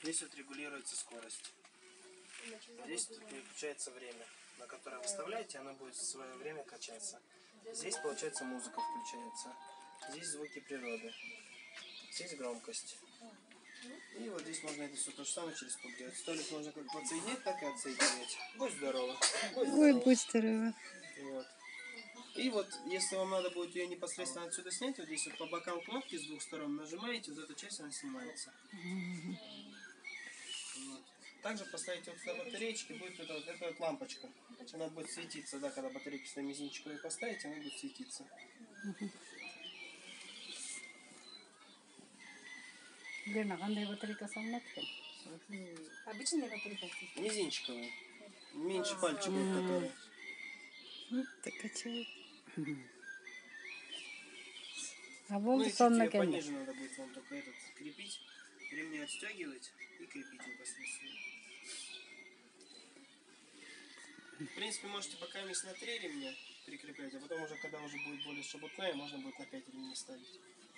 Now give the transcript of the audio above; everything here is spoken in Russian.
Здесь вот регулируется скорость. Здесь переключается время, на которое выставляете, оно будет в свое время качаться. Здесь, получается, музыка включается. Здесь звуки природы. Здесь громкость. И вот здесь можно это все то же самое через пульт делать. Столик можно как подсоединять, так и отсоединять. Будь здорово. Ой, будь здорово. Вот. И вот, если вам надо будет ее непосредственно отсюда снять, вот здесь вот по бокам кнопки с двух сторон нажимаете, вот эту часть она снимается. Вот. Также поставите вот сюда батареечки, будет эта вот лампочка. Она будет светиться, да, когда батарейки сюда мизинчиковые поставите, она будет светиться. Обычные батарейки? Мизинчиковые. Меньше пальчиков, которые. Так качает. А Ну, вот и чуть ее пониже надо будет вам только этот крепить. Ремни отстегивать и крепить непосредственно. В принципе, можете пока на 3 ремня прикреплять, а потом уже, когда уже будет более шебутная, можно будет на 5 ремней ставить.